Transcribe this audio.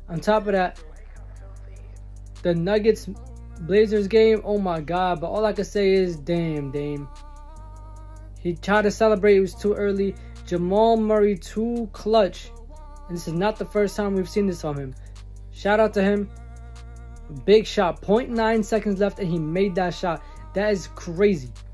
On top of that, the Nuggets Blazers game, oh my god. But all I can say is, damn, Dame. He tried to celebrate, it was too early. Jamal Murray too clutch. And this is not the first time we've seen this from him. Shout out to him. Big shot. 0.9 seconds left and he made that shot. That is crazy.